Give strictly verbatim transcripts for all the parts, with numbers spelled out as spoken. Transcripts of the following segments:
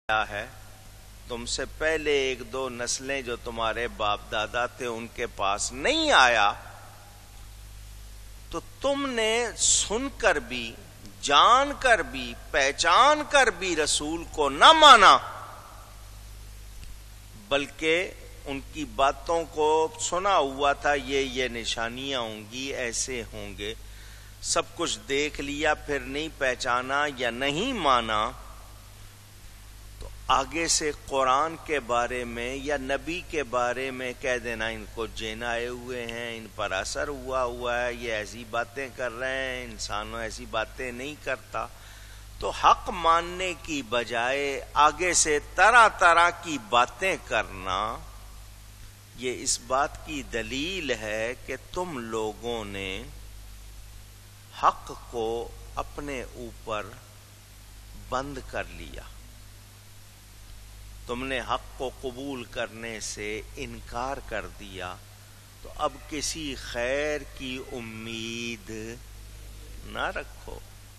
ہے تم سے پہلے ایک دو نسلیں جو تمہارے باپ دادا تھے ان کے پاس نہیں آیا تو تم نے سن کر بھی جان کر بھی پہچان کر بھی رسول کو نہ مانا، بلکہ ان کی باتوں کو سنا ہوا تھا، یہ یہ نشانیاں ہوں گی، ایسے ہوں گے، سب کچھ دیکھ لیا پھر نہیں پہچانا یا نہیں مانا، تو آگے سے قرآن کے بارے میں یا نبی کے بارے میں کہہ دینا ان کو جین آئے ہوئے ہیں، ان پر اثر ہوا ہوا ہے، یہ ایسی باتیں کر رہے ہیں، انسانوں ایسی باتیں نہیں کرتا. تو حق ماننے کی بجائے آگے سے طرح طرح کی باتیں کرنا، یہ اس بات کی دلیل ہے کہ تم لوگوں نے حق کو اپنے اوپر بند کر لیا، تم نے حق کو قبول کرنے سے انکار کر دیا، تو اب کسی خیر کی امید نہ رکھو.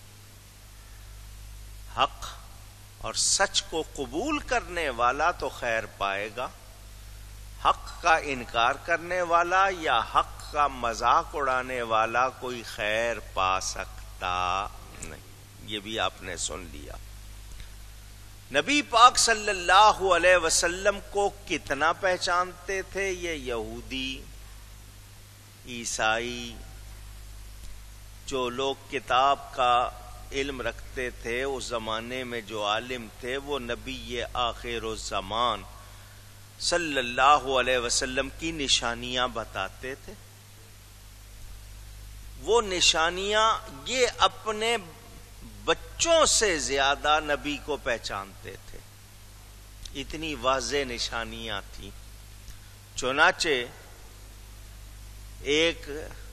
حق اور سچ کو قبول کرنے والا تو خیر پائے گا، حق کا انکار کرنے والا یا حق کا مذاق اڑانے والا کوئی خیر پا سکتا نہیں. یہ بھی آپ نے سن لیا. نبی پاک صلی اللہ علیہ وسلم کو کتنا پہچانتے تھے یہ یہودی، عیسائی، جو لوگ کتاب کا علم رکھتے تھے اس زمانے میں، جو عالم تھے، وہ نبی آخر الزمان صلی اللہ علیہ وسلم کی نشانیاں بتاتے تھے. وہ نشانیاں یہ اپنے بچوں سے زیادہ نبی کو پہچانتے تھے، اتنی واضح نشانیاں تھیں. چنانچہ ایک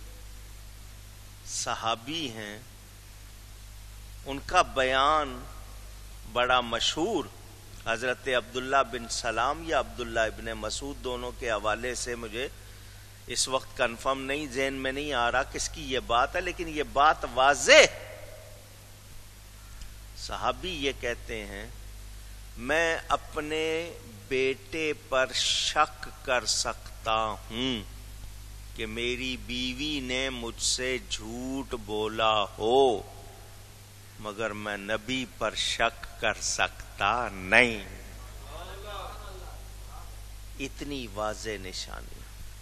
صحابی ہیں، ان کا بیان بڑا مشہور، حضرت عبداللہ بن سلام یا عبداللہ ابن مسعود، دونوں کے حوالے سے مجھے اس وقت کنفرم نہیں، ذہن میں نہیں آ رہا کس کی یہ بات ہے، لیکن یہ بات واضح. صحابی یہ کہتے ہیں میں اپنے بیٹے پر شک کر سکتا ہوں کہ میری بیوی نے مجھ سے جھوٹ بولا ہو، مگر میں نبی پر شک کر سکتا نہیں. اتنی واضح نشانی،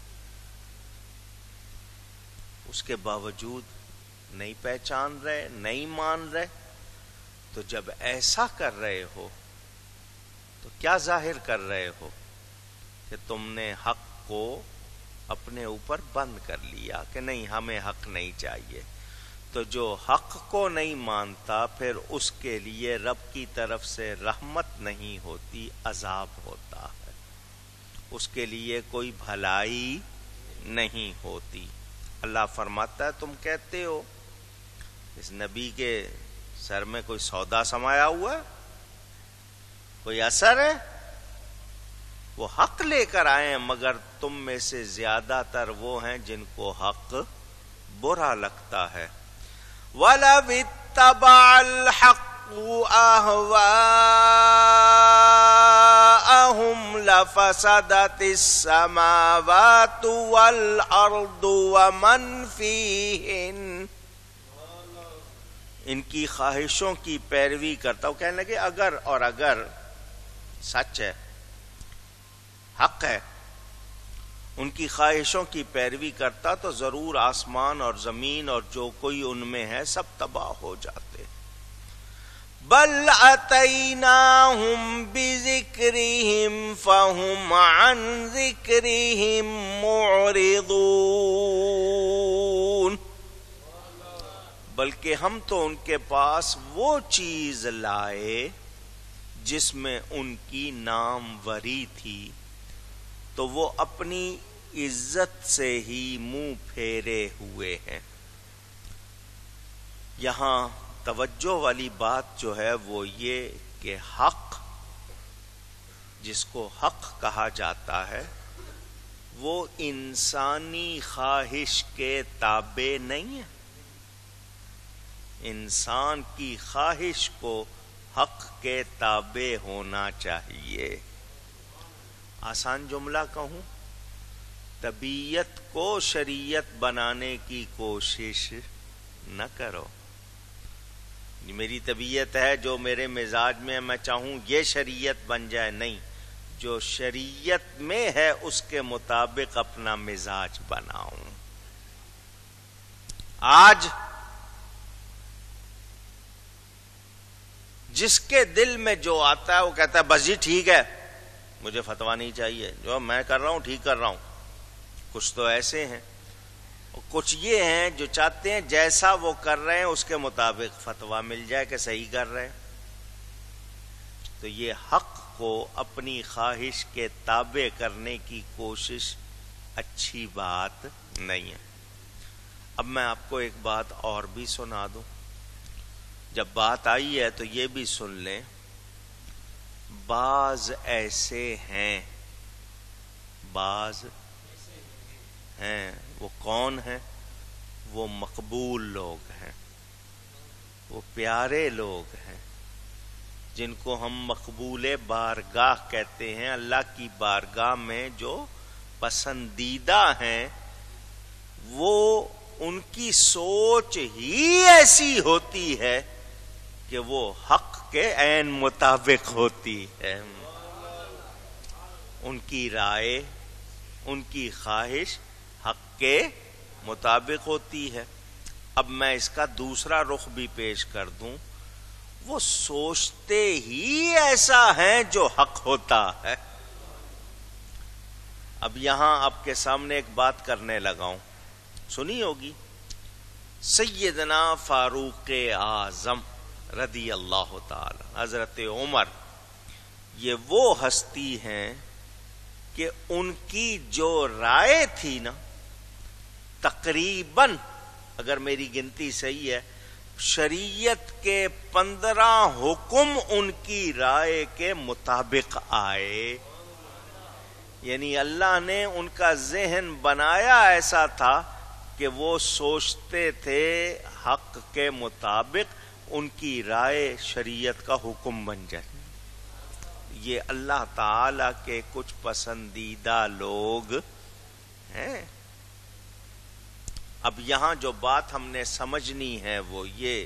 اس کے باوجود نہیں پہچان رہے، نہیں مان رہے. تو جب ایسا کر رہے ہو تو کیا ظاہر کر رہے ہو؟ کہ تم نے حق کو اپنے اوپر بند کر لیا کہ نہیں، ہمیں حق نہیں چاہیے. تو جو حق کو نہیں مانتا پھر اس کے لیے رب کی طرف سے رحمت نہیں ہوتی، عذاب ہوتا ہے، اس کے لیے کوئی بھلائی نہیں ہوتی. اللہ فرماتا ہے تم کہتے ہو اس نبی کے سر میں کوئی سودا سمایا ہوا ہے، کوئی اثر ہے، وہ حق لے کر آئے ہیں، مگر تم میں سے زیادہ تر وہ ہیں جن کو حق برا لگتا ہے. وَلَوِ اتَّبَعَ الْحَقُّ أَهْوَاءَهُمْ لَفَسَدَتِ السَّمَاوَاتُ وَالْأَرْضُ وَمَنْ فِيهِنَّ. ان کی خواہشوں کی پیروی کرتا. وہ کہنے لگے اگر اور اگر سچ ہے، حق ہے، ان کی خواہشوں کی پیروی کرتا تو ضرور آسمان اور زمین اور جو کوئی ان میں ہے سب تباہ ہو جاتے. بل اتیناہم بذکرہم فہم عن ذکرہم معرضون. بلکہ ہم تو ان کے پاس وہ چیز لائے جس میں ان کی ناموری تھی، تو وہ اپنی عزت سے ہی منہ پھیرے ہوئے ہیں. یہاں توجہ والی بات جو ہے وہ یہ کہ حق، جس کو حق کہا جاتا ہے، وہ انسانی خواہش کے تابع نہیں ہے. انسان کی خواہش کو حق کے تابع ہونا چاہیے. آسان جملہ کہوں، طبیعت کو شریعت بنانے کی کوشش نہ کرو. میری طبیعت ہے، جو میرے مزاج میں میں چاہوں یہ شریعت بن جائے، نہیں، جو شریعت میں ہے اس کے مطابق اپنا مزاج بناؤں. آج جس کے دل میں جو آتا ہے وہ کہتا ہے بس جی ٹھیک ہے، مجھے فتویٰ نہیں چاہیے، جو میں کر رہا ہوں ٹھیک کر رہا ہوں. کچھ تو ایسے ہیں، کچھ یہ ہیں جو چاہتے ہیں جیسا وہ کر رہے ہیں اس کے مطابق فتویٰ مل جائے کہ صحیح کر رہے ہیں. تو یہ حق کو اپنی خواہش کے تابع کرنے کی کوشش اچھی بات نہیں ہے. اب میں آپ کو ایک بات اور بھی سنا دوں. جب بات آئی ہے تو یہ بھی سن لیں، بعض ایسے ہیں، بعض ہیں، وہ کون ہیں؟ وہ مقبول لوگ ہیں، وہ پیارے لوگ ہیں، جن کو ہم مقبول بارگاہ کہتے ہیں. اللہ کی بارگاہ میں جو پسندیدہ ہیں، وہ ان کی سوچ ہی ایسی ہوتی ہے کہ وہ حق کے عین مطابق ہوتی ہے. ان کی رائے، ان کی خواہش حق کے مطابق ہوتی ہے. اب میں اس کا دوسرا رخ بھی پیش کر دوں، وہ سوچتے ہی ایسا ہے جو حق ہوتا ہے. اب یہاں آپ کے سامنے ایک بات کرنے لگا ہوں، سنی ہوگی. سیدنا فاروق اعظم رضی اللہ تعالی، حضرت عمر، یہ وہ ہستی ہیں کہ ان کی جو رائے تھی نا، تقریباً اگر میری گنتی صحیح ہے، شریعت کے پندرہ حکم ان کی رائے کے مطابق آئے. یعنی اللہ نے ان کا ذہن بنایا ایسا تھا کہ وہ سوچتے تھے حق کے مطابق ان کی رائے شریعت کا حکم بن جائے. یہ اللہ تعالی کے کچھ پسندیدہ لوگ ہیں. اب یہاں جو بات ہم نے سمجھنی ہے وہ یہ،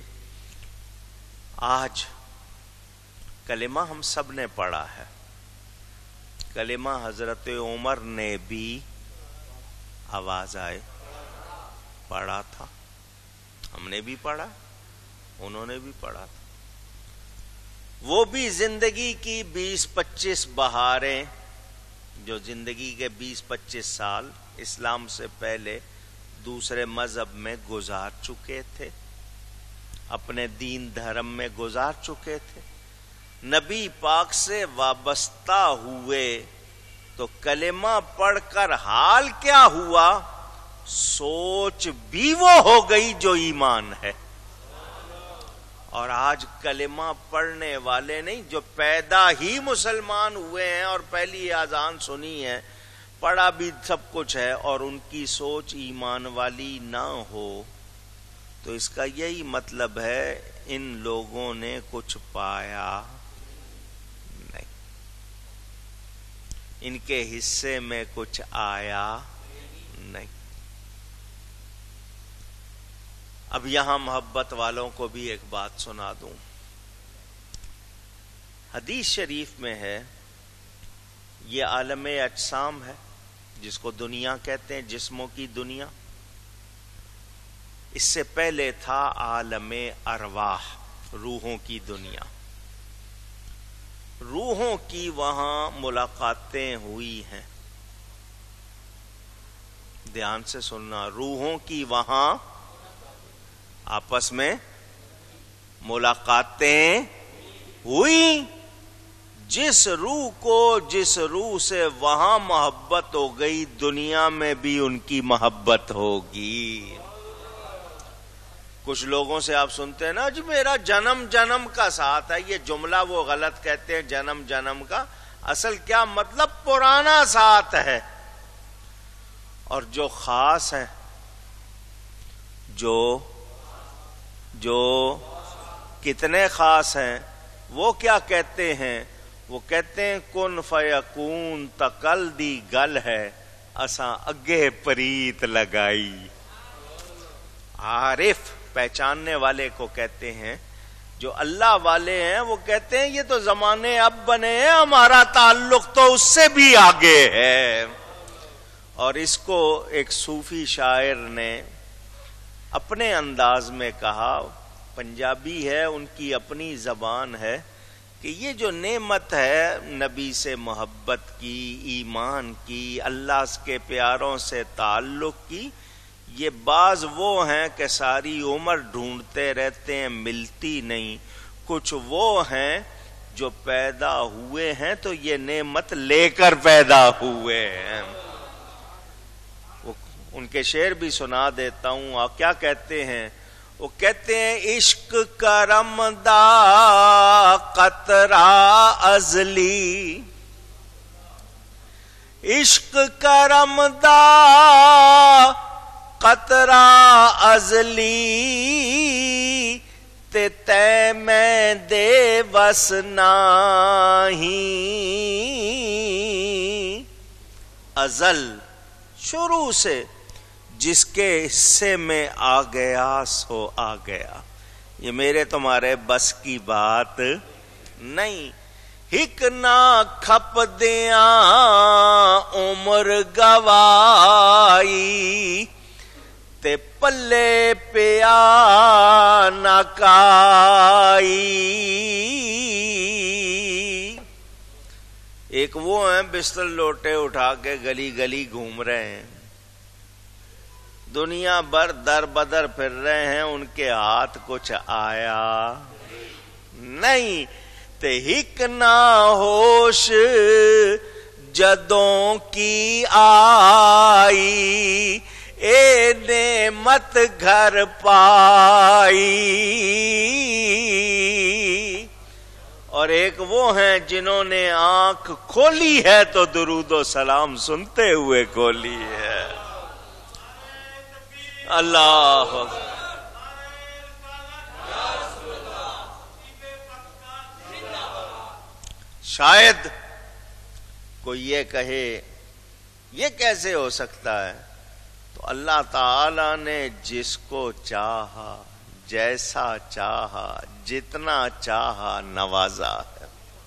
آج کلمہ ہم سب نے پڑھا ہے، کلمہ حضرت عمر نے بھی آواز آئے پڑھا تھا، ہم نے بھی پڑھا، انہوں نے بھی پڑھا تھا. وہ بھی زندگی کی بیس پچیس بہاریں، جو زندگی کے بیس پچیس سال اسلام سے پہلے دوسرے مذہب میں گزار چکے تھے، اپنے دین دھرم میں گزار چکے تھے، نبی پاک سے وابستہ ہوئے تو کلمہ پڑھ کر حال کیا ہوا؟ سوچ بھی وہ ہو گئی جو ایمان ہے. اور آج کلمہ پڑھنے والے نہیں، جو پیدا ہی مسلمان ہوئے ہیں اور پہلی اذان سنی ہے، پڑھا بھی سب کچھ ہے، اور ان کی سوچ ایمان والی نہ ہو، تو اس کا یہی مطلب ہے ان لوگوں نے کچھ پایا نہیں، ان کے حصے میں کچھ آیا نہیں. اب یہاں محبت والوں کو بھی ایک بات سنا دوں. حدیث شریف میں ہے، یہ عالم اجسام ہے جس کو دنیا کہتے ہیں، جسموں کی دنیا. اس سے پہلے تھا عالم ارواح، روحوں کی دنیا. روحوں کی وہاں ملاقاتیں ہوئی ہیں، دھیان سے سننا، روحوں کی وہاں آپس میں ملاقاتیں ہوئی. جس روح کو جس روح سے وہاں محبت ہو گئی، دنیا میں بھی ان کی محبت ہوگی. کچھ لوگوں سے آپ سنتے ہیں نا، جی میرا جنم جنم کا ساتھ ہے، یہ جملہ وہ غلط کہتے ہیں، جنم جنم کا اصل کیا مطلب؟ پرانا ساتھ ہے. اور جو خاص ہے، جو جو کتنے خاص ہیں؟ وہ کیا کہتے ہیں؟ وہ کہتے ہیں کن فیکون تکل دی گل ہے اساں اگے پریت لگائی. عارف پہچاننے والے کو کہتے ہیں. جو اللہ والے ہیں وہ کہتے ہیں یہ تو زمانے اب بنے ہیں، ہمارا تعلق تو اس سے بھی آگے ہے. اور اس کو ایک صوفی شاعر نے اپنے انداز میں کہا، پنجابی ہے، ان کی اپنی زبان ہے، کہ یہ جو نعمت ہے نبی سے محبت کی، ایمان کی، اللہ کے پیاروں سے تعلق کی، یہ بعض وہ ہیں کہ ساری عمر ڈھونڈتے رہتے ہیں، ملتی نہیں. کچھ وہ ہیں جو پیدا ہوئے ہیں تو یہ نعمت لے کر پیدا ہوئے ہیں. ان کے شعر بھی سنا دیتا ہوں. آپ کیا کہتے ہیں؟ وہ کہتے ہیں عشق کرم دا قطرہ ازلی، عشق کرم دا قطرہ ازلی، تے تے میں دے وس نہیں. ازل شروع سے جس کے حصے میں آ گیا سو آ گیا. یہ میرے تمہارے بس کی بات نہیں. ہک نہ کھپ دیاں عمر گوائی، تے پلے پیا نہ کائی. ایک وہ ہیں بستر لوٹے اٹھا کے گلی گلی گھوم رہے ہیں، دنیا بھر در بدر پھر رہے ہیں، ان کے ہاتھ کچھ آیا نہیں. تے ہک نہ ہوش جدوں کی آئی، اے نعمت گھر پائی. اور ایک وہ ہیں جنہوں نے آنکھ کھولی ہے تو درود و سلام سنتے ہوئے کھولی ہے. اللہ شاید کوئی یہ کہے یہ کیسے ہو سکتا ہے؟ تو اللہ تعالی نے جس کو چاہا، جیسا چاہا، جتنا چاہا نوازا ہے.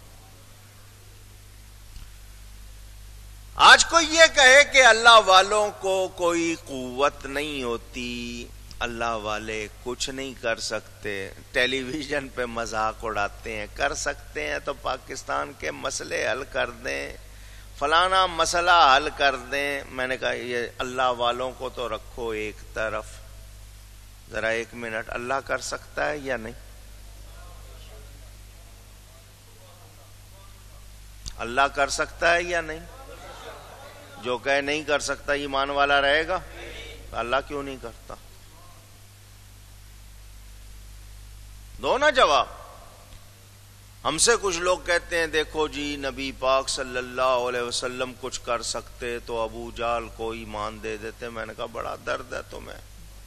آج کوئی یہ کہے کہ اللہ والوں کو کوئی قوت نہیں ہوتی، اللہ والے کچھ نہیں کر سکتے، ٹیلی ویژن پہ مذاق اڑاتے ہیں. کر سکتے ہیں تو پاکستان کے مسئلے حل کر دیں، فلانا مسئلہ حل کر دیں. میں نے کہا یہ اللہ والوں کو تو رکھو ایک طرف، ذرا ایک منٹ، اللہ کر سکتا ہے یا نہیں؟ اللہ کر سکتا ہے یا نہیں؟ جو کہے نہیں کر سکتا ایمان والا رہے گا؟ اللہ کیوں نہیں کرتا؟ دو نا جواب. ہم سے کچھ لوگ کہتے ہیں دیکھو جی نبی پاک صلی اللہ علیہ وسلم کچھ کر سکتے تو ابو جہل کو ایمان دے دیتے. میں نے کہا بڑا درد ہے تمہیں،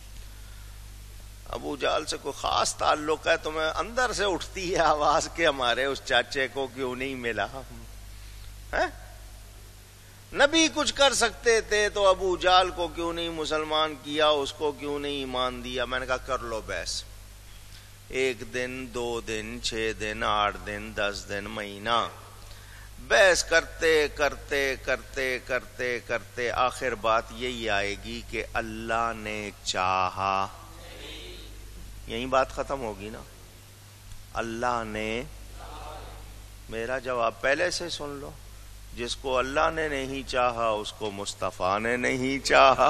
ابو جہل سے کوئی خاص تعلق ہے تمہیں؟ اندر سے اٹھتی ہے آواز کہ ہمارے اس چاچے کو کیوں نہیں ملا ہے؟ نبی کچھ کر سکتے تھے تو ابو جہل کو کیوں نہیں مسلمان کیا، اس کو کیوں نہیں ایمان دیا؟ میں نے کہا کر لو بحث، ایک دن، دو دن، چھ دن، آٹھ دن، دس دن، مہینہ بحث کرتے کرتے کرتے کرتے کرتے آخر بات یہی آئے گی کہ اللہ نے چاہا. یہی بات ختم ہوگی نا. اللہ نے، میرا جواب پہلے سے سن لو، جس کو اللہ نے نہیں چاہا اس کو مصطفیٰ نے نہیں چاہا.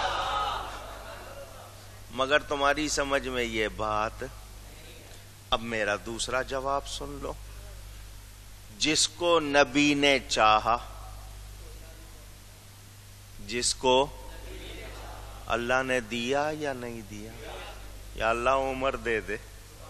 مگر تمہاری سمجھ میں یہ بات. اب میرا دوسرا جواب سن لو. جس کو نبی نے چاہا، جس کو اللہ نے دیا یا نہیں دیا؟ یا اللہ عمر دے دے،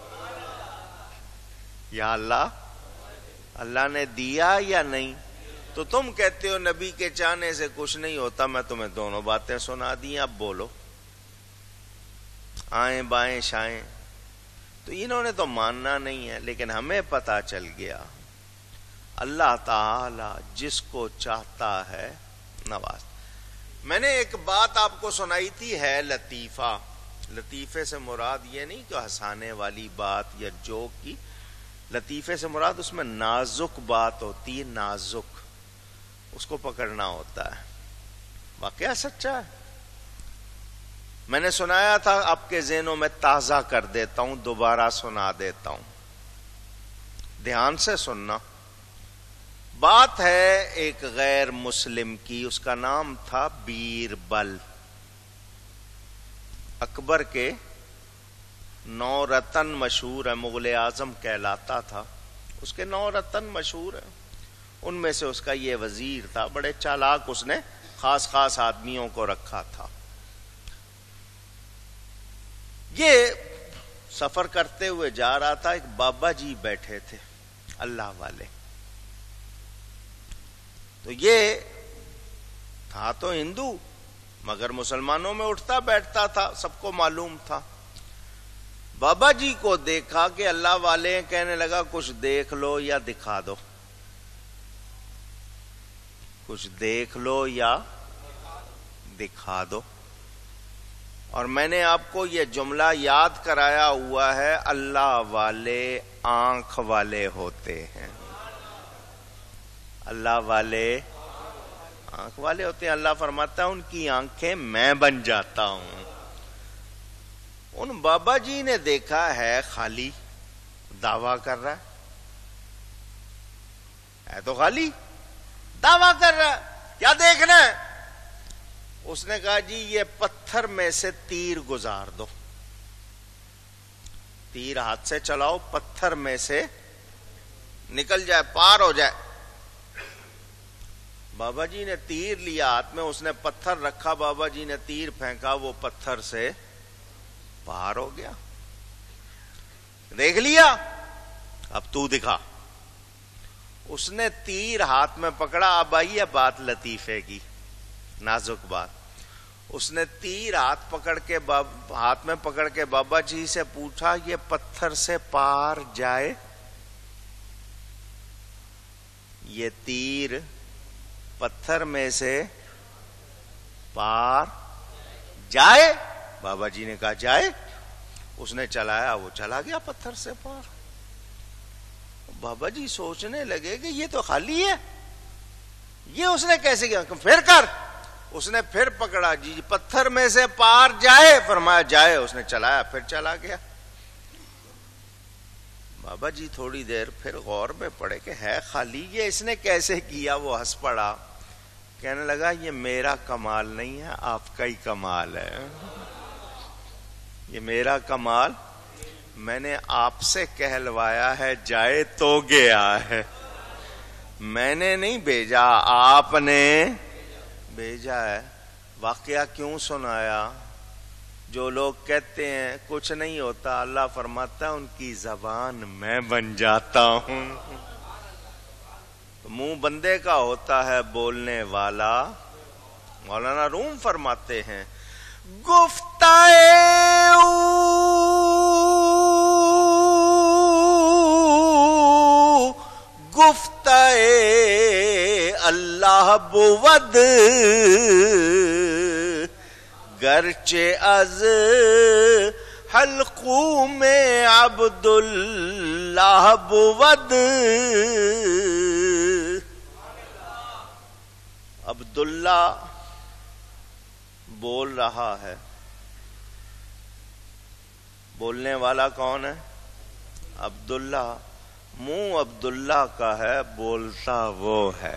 یا اللہ اللہ نے دیا یا نہیں؟ تو تم کہتے ہو نبی کے چاہنے سے کچھ نہیں ہوتا. میں تمہیں دونوں باتیں سنا دی. اب بولو، آئیں بائیں شائیں، تو انہوں نے تو ماننا نہیں ہے، لیکن ہمیں پتا چل گیا اللہ تعالی جس کو چاہتا ہے نواز۔ میں نے ایک بات آپ کو سنائی تھی، ہے لطیفہ۔ لطیفے سے مراد یہ نہیں کہ ہنسانے والی بات یا جوک کی، لطیفے سے مراد اس میں نازک بات ہوتی ہے، نازک، اس کو پکڑنا ہوتا ہے۔ واقعہ سچا ہے، میں نے سنایا تھا، آپ کے ذہنوں میں تازہ کر دیتا ہوں، دوبارہ سنا دیتا ہوں، دھیان سے سننا۔ بات ہے ایک غیر مسلم کی، اس کا نام تھا بیربل، اکبر کے نو رتن مشہور ہے، مغل اعظم کہلاتا تھا، اس کے نو رتن مشہور ہیں، ان میں سے اس کا یہ وزیر تھا، بڑے چالاک، اس نے خاص خاص آدمیوں کو رکھا تھا۔ یہ سفر کرتے ہوئے جا رہا تھا، ایک بابا جی بیٹھے تھے اللہ والے، تو یہ تھا تو ہندو مگر مسلمانوں میں اٹھتا بیٹھتا تھا، سب کو معلوم تھا۔ بابا جی کو دیکھا کہ اللہ والے، کہنے لگا کچھ دیکھ لو یا دکھا دو، کچھ دیکھ لو یا دکھا دو۔ اور میں نے آپ کو یہ جملہ یاد کرایا ہوا ہے، اللہ والے آنکھ والے ہوتے ہیں، اللہ والے آنکھ والے ہوتے ہیں۔ اللہ فرماتا ہے ان کی آنکھیں میں بن جاتا ہوں۔ ان بابا جی نے دیکھا ہے خالی، دعویٰ کر رہا ہے، ہے تو خالی، دعویٰ کر رہا ہے، کیا دیکھنا ہے؟ اس نے کہا جی یہ پتھر میں سے تیر گزار دو، تیر ہاتھ سے چلاؤ، پتھر میں سے نکل جائے، پار ہو جائے۔ بابا جی نے تیر لیا ہاتھ میں، اس نے پتھر رکھا، بابا جی نے تیر پھینکا، وہ پتھر سے پار ہو گیا۔ دیکھ لیا، اب تو دکھا۔ اس نے تیر ہاتھ میں پکڑا، اب آئی ہے بات لطیفے کی، نازک بات۔ اس نے تیر ہاتھ پکڑ کے ہاتھ میں پکڑ کے بابا جی سے پوچھا یہ پتھر سے پار جائے؟ یہ تیر پتھر میں سے پار جائے؟ بابا جی نے کہا جائے۔ اس نے چلایا، وہ چلا گیا پتھر سے پار۔ بابا جی سوچنے لگے کہ یہ تو خالی ہے، یہ اس نے کیسے کیا؟ پھر کر۔ اس نے پھر پکڑا، جی پتھر میں سے پار جائے؟ فرمایا جائے۔ اس نے چلایا، پھر چلا گیا۔ بابا جی تھوڑی دیر پھر غور میں پڑے کہ ہے خالی، یہ اس نے کیسے کیا؟ وہ ہنس پڑا، کہنے لگا یہ میرا کمال نہیں ہے، آپ کا ہی کمال ہے، یہ میرا کمال، میں نے آپ سے کہلوایا ہے جائے تو گیا ہے، میں نے نہیں بھیجا، آپ نے بھیجا ہے۔ واقعہ کیوں سنایا؟ جو لوگ کہتے ہیں کچھ نہیں ہوتا، اللہ فرماتا ہے ان کی زبان میں بن جاتا ہوں۔ منہ بندے کا ہوتا ہے بولنے والا، مولانا روم فرماتے ہیں گفتائے گفتائے اللہ بود گرچہ از حلقوم عبداللہ بود۔ عبداللہ بول رہا ہے، بولنے والا کون ہے؟ عبداللہ، منہ عبداللہ کا ہے، بولتا وہ ہے،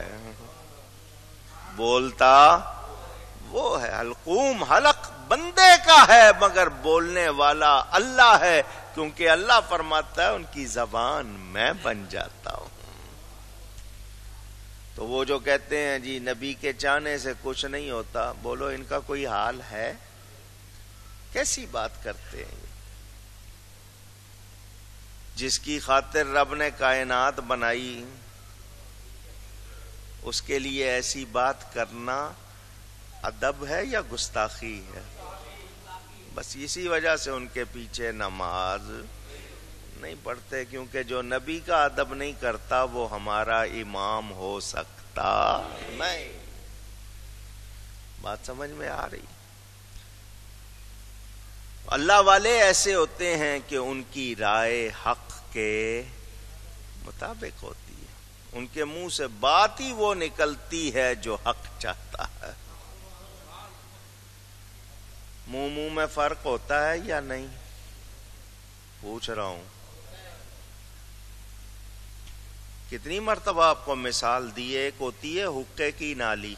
بولتا وہ ہے۔ حلقوم، حلق بندے کا ہے مگر بولنے والا اللہ ہے، کیونکہ اللہ فرماتا ہے ان کی زبان میں بن جاتا ہوں۔ تو وہ جو کہتے ہیں جی نبی کے چاہنے سے کچھ نہیں ہوتا، بولو ان کا کوئی حال ہے؟ کیسی بات کرتے ہیں؟ جس کی خاطر رب نے کائنات بنائی، اس کے لیے ایسی بات کرنا ادب ہے یا گستاخی ہے؟ بس اسی وجہ سے ان کے پیچھے نماز نہیں پڑھتے، کیونکہ جو نبی کا ادب نہیں کرتا وہ ہمارا امام ہو سکتا نہیں۔ بات سمجھ میں آ رہی؟ اللہ والے ایسے ہوتے ہیں کہ ان کی رائے حق کے مطابق ہوتی ہے، ان کے منہ سے بات ہی وہ نکلتی ہے جو حق چاہتا ہے۔ منہ منہ میں فرق ہوتا ہے یا نہیں؟ پوچھ رہا ہوں۔ کتنی مرتبہ آپ کو مثال دی ہے، ایک ہوتی ہے حقے کی نالی،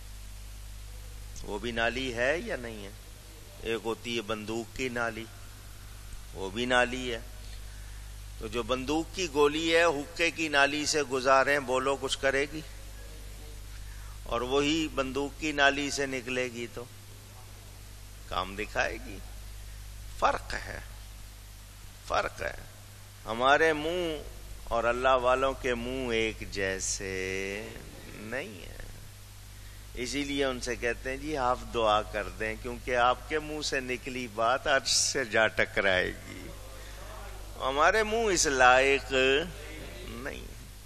وہ بھی نالی ہے یا نہیں ہے؟ ایک ہوتی ہے بندوق کی نالی، وہ بھی نالی ہے۔ تو جو بندوق کی گولی ہے حقے کی نالی سے گزاریں، بولو کچھ کرے گی؟ اور وہی بندوق کی نالی سے نکلے گی تو کام دکھائے گی۔ فرق ہے، فرق ہے۔ ہمارے منہ اور اللہ والوں کے منہ ایک جیسے نہیں ہیں، اسی لیے ان سے کہتے ہیں جی آپ دعا کر دیں، کیونکہ آپ کے منہ سے نکلی بات عرش سے جا ٹکرائے گی، ہمارے منہ اس لائق نہیں۔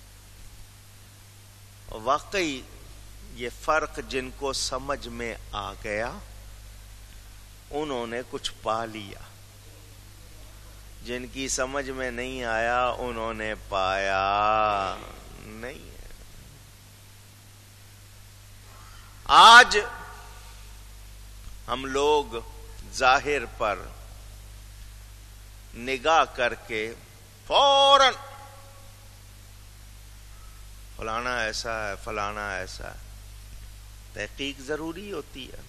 واقعی یہ فرق جن کو سمجھ میں آ گیا انہوں نے کچھ پا لیا، جن کی سمجھ میں نہیں آیا انہوں نے پایا نہیں۔ آج ہم لوگ ظاہر پر نگاہ کر کے فوراً فلانا ایسا ہے فلانا ایسا ہے، تحقیق ضروری ہوتی ہے،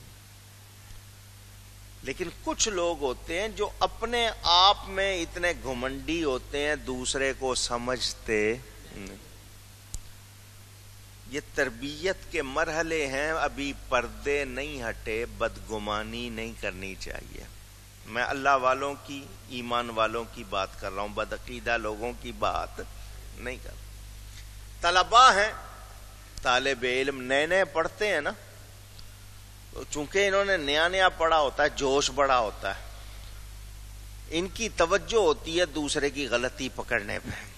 لیکن کچھ لوگ ہوتے ہیں جو اپنے آپ میں اتنے گھمنڈی ہوتے ہیں دوسرے کو سمجھتے نہیں۔ یہ تربیت کے مرحلے ہیں، ابھی پردے نہیں ہٹے، بدگمانی نہیں کرنی چاہیے۔ میں اللہ والوں کی، ایمان والوں کی بات کر رہا ہوں، بدعقیدہ لوگوں کی بات نہیں کر رہا۔ طلباء ہیں، طالب علم نئے نئے پڑھتے ہیں نا، تو چونکہ انہوں نے نیا نیا پڑھا ہوتا ہے، جوش بڑا ہوتا ہے، ان کی توجہ ہوتی ہے دوسرے کی غلطی پکڑنے پہ۔